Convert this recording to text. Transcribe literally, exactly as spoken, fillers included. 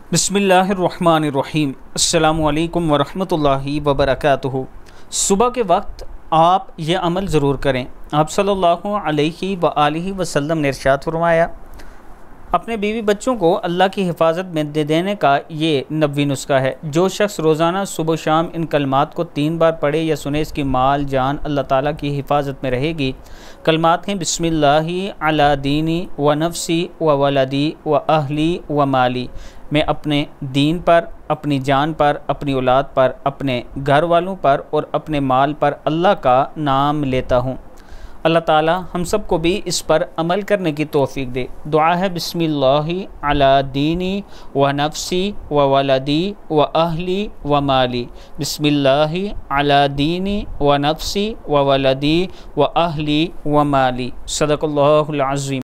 बिस्मिल्लाहिर्रहमानिर्रहीम। अस्सलामु अलैकुम वरहमतुल्लाहि वबरकातुहू। सुबह के वक्त आप ये अमल ज़रूर करें। आप सल्लल्लाहु अलैहि व आलिहि वसल्लम ने इरशाद फरमाया, अपने बीवी बच्चों को अल्लाह की हिफाजत में दे देने का ये नबवी नुस्खा है। जो शख्स रोज़ाना सुबह शाम इन कलमात को तीन बार पढ़े या सुने, इसकी माल जान अल्लाह ताला की हिफाजत में रहेगी। कलमात हैं बिस्मिल्लाहि अला दीनी व नफ्सी व वलदी व अहली व माली। मैं अपने दीन पर, अपनी जान पर, अपनी औलाद पर, अपने घर वालों पर और अपने माल पर अल्लाह का नाम लेता हूँ। अल्लाह ताला हम सब को भी इस पर अमल करने की तौफीक दे। दुआ है बिस्मिल्लाहि अला दीनी व नफ्सी व वलदी व अहली व माली। बिस्मिल्लाहि अला दीनी व नफ्सी व वलदी व अहली व माली। सदक़ल्लाहुल अज़ीम।